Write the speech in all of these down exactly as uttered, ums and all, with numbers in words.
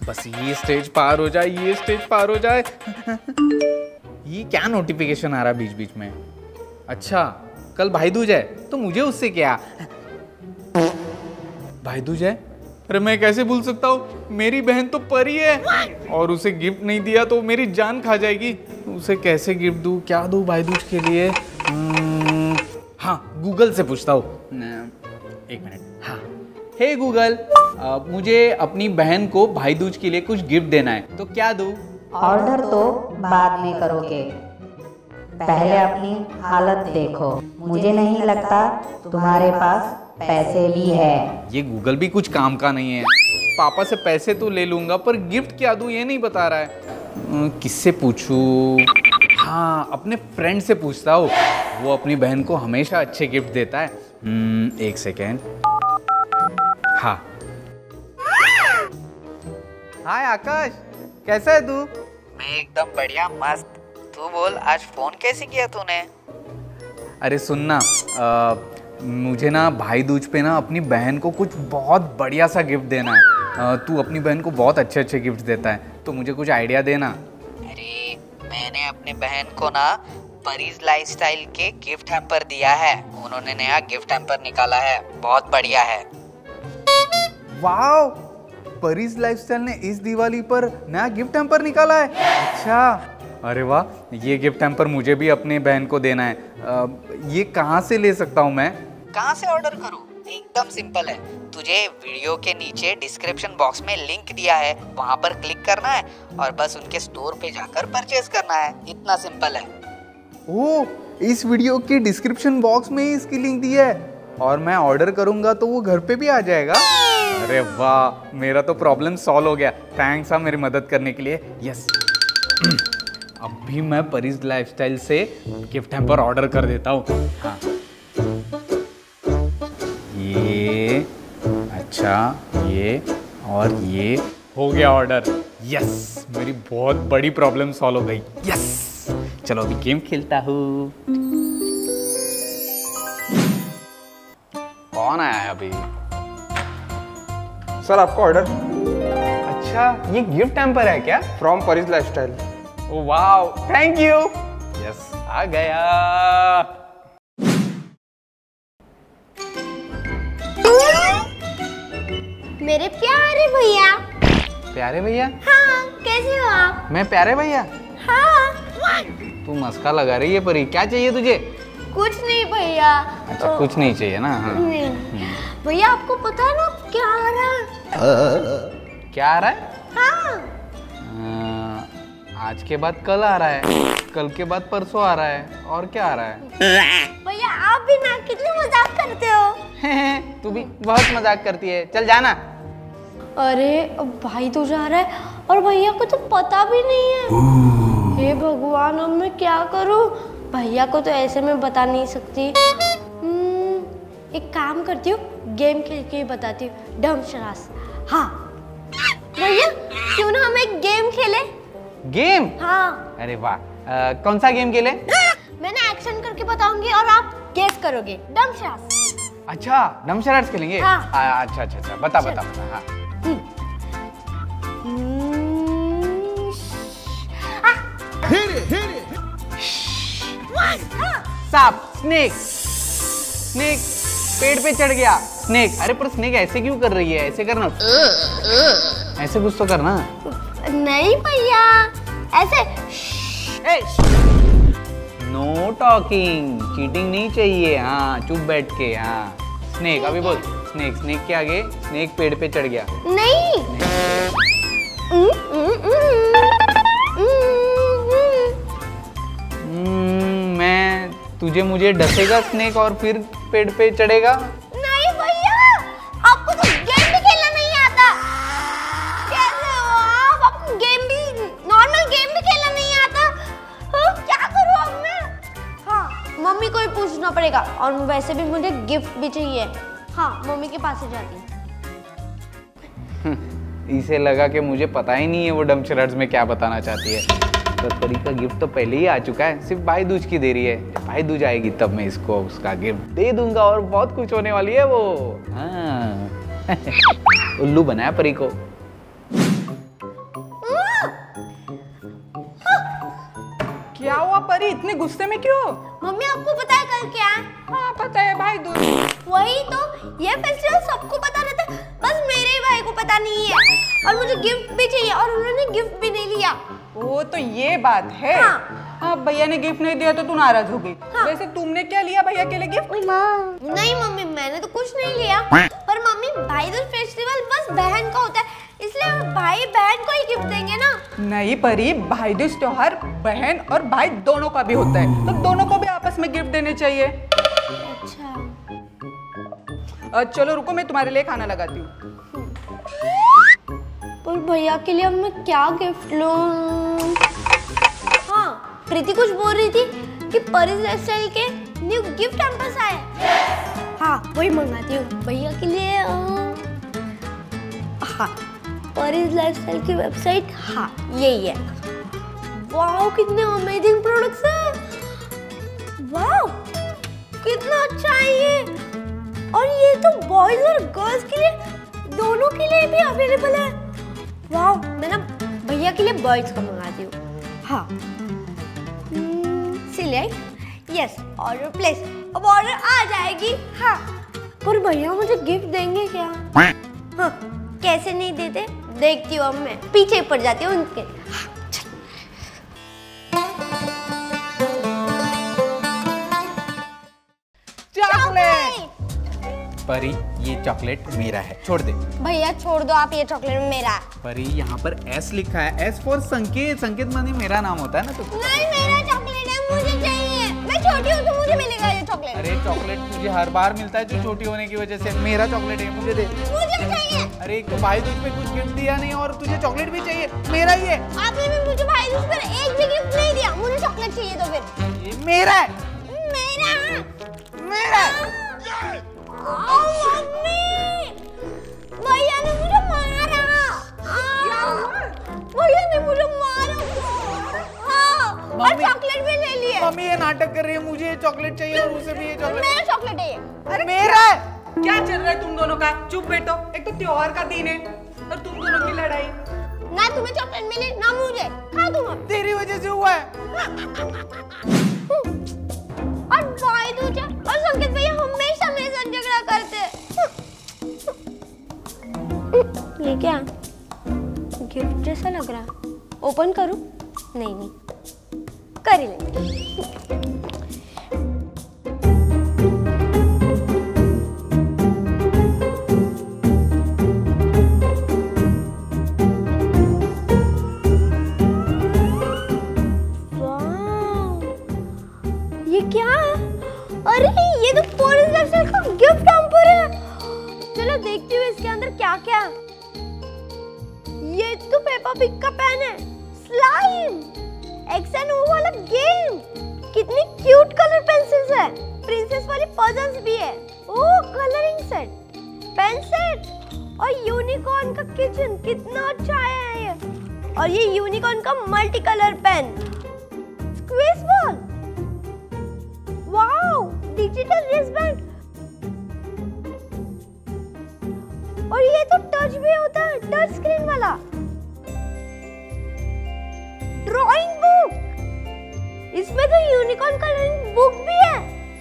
बस ये स्टेज पार हो जाए, ये स्टेज पार हो जाए। ये क्या नोटिफिकेशन आ रहा बीच बीच में? अच्छा, कल भाई दूज है तो मुझे उससे क्या? भाई दूज है? अरे मैं कैसे भूल सकता हूँ, मेरी बहन तो परी है और उसे गिफ्ट नहीं दिया तो मेरी जान खा जाएगी। उसे कैसे गिफ्ट दूँ, क्या दूँ भाई दूज के लिए? हाँ, गूगल से पूछता हूँ। एक मिनट। हाँ, हे गूगल, मुझे अपनी बहन को भाई दूज के लिए कुछ गिफ्ट देना है, तो क्या दूँ? ऑर्डर तो बाद में करोगे, पहले अपनी हालत देखो। मुझे नहीं लगता तुम्हारे पास पैसे भी है। ये गूगल भी कुछ काम का नहीं है। पापा से पैसे तो ले लूंगा पर गिफ्ट क्या दूं ये नहीं बता रहा है। किससे पूछूं? हाँ, अपने फ्रेंड से पूछता हूँ, वो अपनी बहन को हमेशा अच्छे गिफ्ट देता है। हम्म, एक सेकेंड। हाँ, हाय आकाश, कैसा है तू? मैं एकदम बढ़िया, मस्त। तू बोल, आज फोन कैसे किया तूने? अरे सुनना, आ, मुझे ना भाई दूज पे ना अपनी बहन को कुछ बहुत बढ़िया सा गिफ्ट देना है। तू अपनी बहन को बहुत अच्छे अच्छे गिफ्ट देता है, तो मुझे कुछ आइडिया देना। अरे मैंने अपने बहन को ना परीज लाइफस्टाइल के गिफ्ट हैम्पर दिया है। उन्होंने नया गिफ्ट हैम्पर निकाला है, बहुत बढ़िया है। वाओ, परीज लाइफस्टाइल ने इस दिवाली पर नया गिफ्ट हैम्पर निकाला है। अच्छा, अरे वाह, ये गिफ्ट हैम्पर मुझे भी अपने बहन को देना है। आ, ये कहाँ से ले सकता हूँ मैं? कहाँ से ऑर्डर करूँ? एकदम सिंपल है। तुझे वीडियो के नीचे डिस्क्रिप्शन बॉक्स में लिंक दिया है, वहाँ पर क्लिक करना है और बस उनके स्टोर पे जाकर परचेज करना है। इतना सिंपल है। ओह, इस वीडियो के डिस्क्रिप्शन बॉक्स में ही इसकी लिंक दी है और मैं ऑर्डर करूंगा तो वो घर पे भी आ जाएगा। अरे वाह, मेरा तो प्रॉब्लम सॉल्व हो गया। थैंक्स हाँ मेरी मदद करने के लिए। यस, अभी मैं परीज लाइफस्टाइल से गिफ्ट हैम्पर ऑर्डर कर देता हूँ। हाँ, ये, अच्छा, ये और ये हो गया ऑर्डर। यस, मेरी बहुत बड़ी प्रॉब्लम सॉल्व हो गई। यस, चलो अभी गेम खेलता हूँ। कौन आया है अभी? सर, आपका ऑर्डर। अच्छा, ये गिफ्ट हैम्पर है क्या? From Pari's lifestyle. Oh wow, thank you. Yes, आ गया। मेरे प्यारे भैया। प्यारे भैया? हाँ, कैसे हो आप? मैं प्यारे भैया? हाँ। तू मस्का लगा रही है परी, क्या चाहिए तुझे? कुछ नहीं भैया। अच्छा, तो... कुछ नहीं चाहिए ना? हाँ। नहीं भैया, आपको पता है ना क्या आ रहा है? क्या आ रहा है? हाँ। आ, आज के बाद कल आ रहा है, कल के बाद परसों आ रहा है, और क्या आ रहा है? भैया आप भी ना कितने मजाक करते हो। तू भी बहुत मजाक करती है, चल जाना। अरे भाई तो जा रहा है और भैया को तो पता भी नहीं है। हे भगवान, अब मैं क्या करूं? भैया को तो ऐसे में बता नहीं सकती। एक काम करती हूँ, गेम खेल के ही बताती हूँ। डम शरास। हाँ भैया, क्यों ना हम एक गेम खेले? गेम? हाँ। अरे वाह, कौन सा गेम खेले? मैंने एक्शन करके बताऊंगी और आप गेस करोगे। डम शरास। अच्छा, डम शरास खेलेंगे? हाँ। आ, अच्छा अच्छा अच्छा, बता बता बता। हाँ। सांप, स्नेक। स्नेक पेड़ पे चढ़ गया। स्नेक, अरे पर स्नेक ऐसे क्यों कर रही है? ऐसे करना, ऐसे कुछ तो करना। नहीं भैया, ऐसे। नो टॉकिंग, चीटिंग नहीं चाहिए। हाँ, चुप बैठ के। हाँ, स्नेक, अभी बोल। स्नेक, स्नेक के आगे स्नेक पेड़ पे चढ़ गया। नहीं, मैं तुझे मुझे डसेगा स्नेक और फिर पेड़ पे चढ़ेगा? नहीं भैया, आपको तो गेम भी खेलना नहीं आता। कैसे हो आप? आपको गेम भी, नॉर्मल गेम भी खेलना नहीं आता। हाँ, क्या करूँ अब मैं? हाँ, मम्मी को ही पूछना पड़ेगा और वैसे भी मुझे गिफ्ट भी चाहिए। हाँ, मम्मी के पास ही जाती हूँ। इसे लगा कि मुझे पता ही नहीं है वो डम शराड्स में क्या बताना चाहती है। तो परी का गिफ्ट तो पहले ही आ चुका है, सिर्फ भाई दूज की देरी है। जब भाई दूज आएगी तब मैं इसको उसका गिफ्ट दे दूंगा और बहुत कुछ होने वाली है वो। हाँ। उल्लू बनाया परी को। इतने गुस्से में क्यों? मम्मी आपको पता है कल क्या है? हाँ पता है भाई दूज। वही तो, ये फेस्टिवल सबको पता रहता है, बस मेरे ही भाई को पता नहीं है। और मुझे गिफ्ट भी चाहिए और उन्होंने गिफ्ट भी नहीं लिया। ओ तो ये बात है। हाँ। हाँ भैया ने गिफ्ट नहीं दिया तो तू नाराज हो गई। हाँ। वैसे तुमने क्या लिया भैया के लिए गिफ्ट? नहीं मम्मी, मैंने तो कुछ नहीं लिया। पर मम्मी, भाई दूज फेस्टिवल बस बहन का होता है, इसलिए भाई बहन को ही गिफ्ट देंगे ना। नहीं परी, भाई दूज त्योहार बहन और भाई दोनों का भी होता है, तो दोनों को भी आपस में गिफ्ट देने चाहिए। अच्छा। आ, चलो रुको, मैं तुम्हारे लिए खाना लगाती हूँ। पर भैया के लिए अब मैं क्या गिफ्ट लूं? हाँ, प्रीति कुछ बोल रही थी कि परीज लाइफस्टाइल के न्यू गिफ्ट हैम्पर्स आए। हाँ, वही मंगाती हूँ भैया के लिए। आ... हाँ, परीज लाइफस्टाइल की वेबसाइट, हाँ यही है। वाओ, कितने अमेजिंग प्रोडक्ट्स हैं। वाओ, कितना अच्छा है ये। और ये तो बॉयज और गर्ल्स के लिए, दोनों के लिए भी अवेलेबल है। वाओ, मैं ना भैया के लिए बॉयज का मंगाती हूँ। हाँ, सिलेक्ट, यस, ऑर्डर प्लेस। अब ऑर्डर आ जाएगी। हाँ, पर भैया मुझे गिफ्ट देंगे क्या? हाँ, कैसे नहीं देते, देखती हूँ अब मैं। पीछे पड़ जाती हूँ उनके। हाँ, चॉकलेट। परी, ये चॉकलेट मेरा है, छोड़ दे। भैया छोड़ दो आप, ये चॉकलेट मेरा है। परी, यहाँ पर एस लिखा है, एस फॉर संकेत। संकेत माने मेरा नाम होता है ना। तो नहीं, मेरा चॉकलेट है, मुझे चाहिए। मैं छोटी हूँ तो मुझे मिलेगा ये चॉकलेट। अरे चॉकलेट तुझे हर बार मिलता है जो छोटी होने की वजह से। मेरा चॉकलेट है, मुझे दे। मुझे चाहिए। अरे एक तो भाई दूज पे कुछ गिफ्ट दिया नहीं और तुझे चॉकलेट भी चाहिए। मेरा ही है। आपने भी मुझे भाई दूज पर एक भी गिफ्ट नहीं दिया। मुझे चॉकलेट चाहिए तो फिर। ये मेरा है। मेरा मेरा है। ओ मम्मी, भैया ने मुझे मारा। भैया ने मुझे मारा। हाँ, और चॉकलेट भी ले लिए। मम्मी ये नाटक कर रही है, मुझे ये चॉकलेट चाहिए और उसे भी ये चॉकलेट। मेरा चॉकलेट है ये। अरे मेरा है। क्या चल रहा है तुम दोनों का? चुप बैठो, एक तो त्योहार का दिन है और तुम दोनों की लड़ाई। ना तुम्हें चॉकलेट मिली ना मुझे। खा तुम अब। तेरी वजह से हुआ है। और भाई दूज और संकेत भैया हमेशा मेरे साथ झगड़ा करते। ये क्या गिफ्ट जैसा लग रहा है? ओपन करूं? नहीं नहीं, कर ही लेंगे। ये क्या है? अरे ये तो परीज लाइफस्टाइल का गिफ्ट हैम्पर है। चलो देखती हूँ इसके अंदर क्या क्या है। ये तो पेपा पिग का पेन है, स्लाइम, एक्स एंड ओ वाला गेम, कितनी क्यूट कलर पेंसिल्स है, प्रिंसेस वाली पजल्स भी है, oh colouring set, pen set और यूनिकॉर्न का किचन, कितना अच्छा है ये। और ये यूनिकॉर्न का multi colour pen, squeeze ball, wow digital wristband. और ये तो टच भी होता है, टच स्क्रीन वाला। ड्राइंग बुक, इसमें तो यूनिकॉर्न कलरिंग बुक भी है।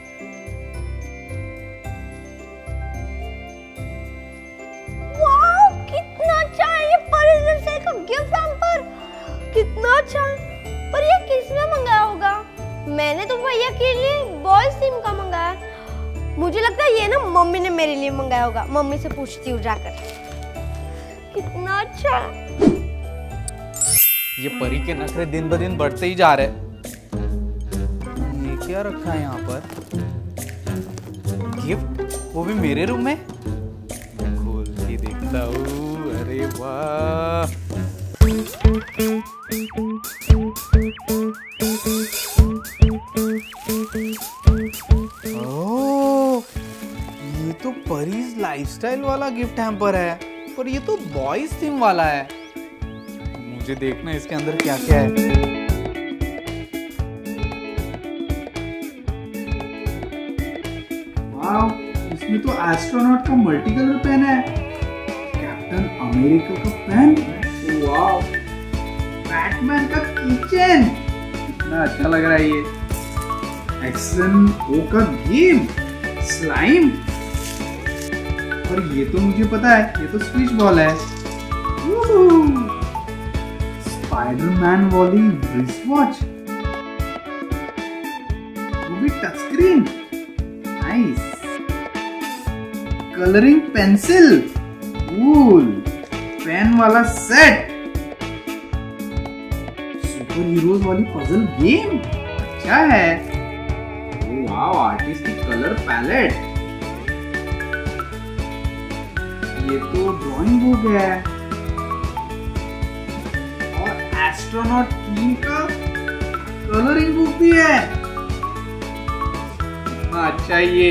वाओ कितना अच्छा है ये परीज लाइफस्टाइल का गिफ्ट हैम्पर, कितना अच्छा। पर ये किसने मंगाया होगा? मैंने तो भैया के लिए बॉयज थीम का मंगाया। मुझे लगता है ये ना मम्मी ने मेरे लिए मंगाया होगा। मम्मी से पूछती हूँ जाकर। कितना अच्छा। ये परी के नखरे दिन ब दिन बढ़ते ही जा रहे। ये क्या रखा है यहाँ पर? गिफ्ट, वो भी मेरे रूम में। खोल के देखता हूँ। अरे वाह, ओह, ये तो परीज लाइफस्टाइल वाला गिफ्ट हैम्पर है, पर ये तो बॉयज थीम वाला है। मुझे देखना इसके अंदर क्या क्या है। वाव, इसमें तो एस्ट्रोनॉट का मल्टी कलर पेन है, कैप्टन अमेरिका का पेन, वाव, बैटमैन का किचन, कितना अच्छा लग रहा है ये। एक्शन ओ का गेम स्लाइम। और ये तो मुझे पता है, ये तो स्विच बॉल है। स्पाइडरमैन वाली रिस्ट वॉच, वो भी touch screen. Nice. Colouring pencil, cool. Pen वाला सेट, सुपर हीरोज वाली पजल गेम, अच्छा है। Wow, artistic colour palette. ये तो ड्राइंग बुक है और एस्ट्रोनॉट थीम का कलरिंग बुक भी है। कितना अच्छा है ये।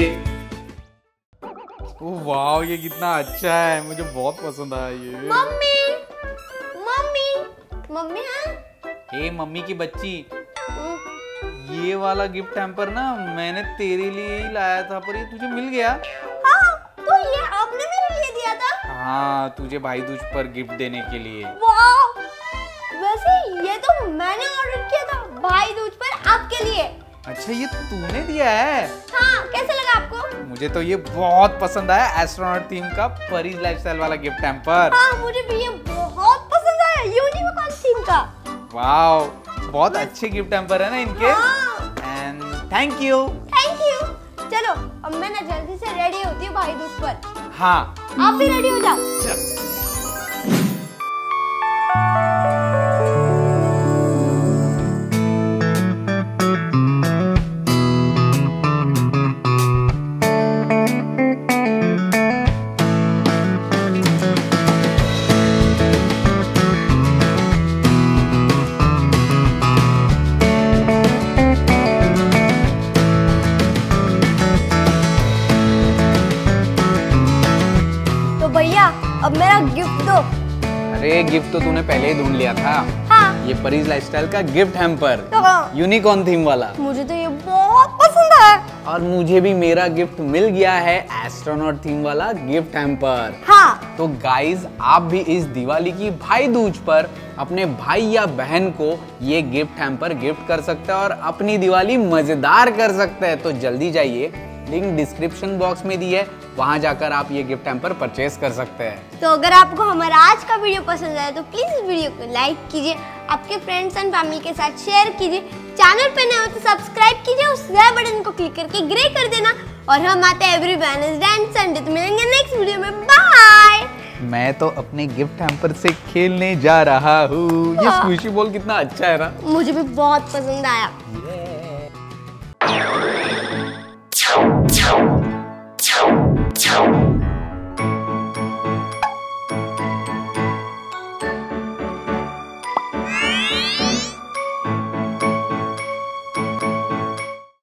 ओह वाओ, ये कितना अच्छा है, मुझे बहुत पसंद आया ये। मम्मी मम्मी मम्मी है? ए मम्मी की बच्ची, ये वाला गिफ्ट हैम्पर ना मैंने तेरे लिए ही लाया था, पर ये तुझे मिल गया। हाँ, तो ये आपने मेरे लिए दिया था? हाँ, तुझे भाई दूज पर गिफ्ट देने के लिए। वाह, वैसे ये तो मैंने ऑर्डर किया था भाई दूज पर आपके लिए। अच्छा, ये तूने दिया है? हाँ, कैसा लगा आपको? मुझे तो ये बहुत पसंद आया, एस्ट्रोनॉट थीम का परीज लाइफस्टाइल वाला गिफ्ट हैम्पर। हाँ, मुझे भी ये बहुत पसंद आया, यूनिकॉर्न थीम का। वाओ, बहुत अच्छे गिफ्ट हैम्पर है ना इनके। हाँ। And thank you. Thank you. चलो, अब मैं ना जल्दी से रेडी होती हूँ भाई दूज पर। हाँ, आप भी रेडी हो जाओ। चल। अब मेरा गिफ्ट दो। अरे गिफ्ट तो तूने पहले ही ढूंढ लिया था। हाँ। ये परीज लाइफस्टाइल का गिफ्ट हैम्पर, तो हाँ। यूनिकॉर्न थीम वाला। मुझे तो ये बहुत पसंद है। और मुझे भी मेरा गिफ्ट मिल गया है, एस्ट्रोनॉट थीम वाला गिफ्ट हैम्पर। हाँ। तो गाइज, आप भी इस दिवाली की भाई दूज पर अपने भाई या बहन को ये गिफ्ट हैम्पर गिफ्ट कर सकते हैं और अपनी दिवाली मजेदार कर सकते हैं। तो जल्दी जाइए, लिंक डिस्क्रिप्शन बॉक्स में दी है, वहां जाकर आप ये गिफ्ट हैम्पर परचेज कर सकते हैं। तो अगर आपको हमारा आज का वीडियो पसंद आया तो प्लीज इस वीडियो को लाइक कीजिए, आपके फ्रेंड्स एंड फैमिली के साथ शेयर कीजिए, चैनल पे नए हो तो सब्सक्राइब कीजिए, उस रेड बटन को क्लिक करके ग्रे कर देना। और हम आते हैं एवरी वेडनेसडे एंड संडे। तो मिलेंगे नेक्स्ट वीडियो में। बाय। मैं तो अपने गिफ्ट हैम्पर से खेलने जा रहा हूँ। ये स्क्विशी बॉल कितना अच्छा है ना, मुझे भी बहुत पसंद आया। yeah।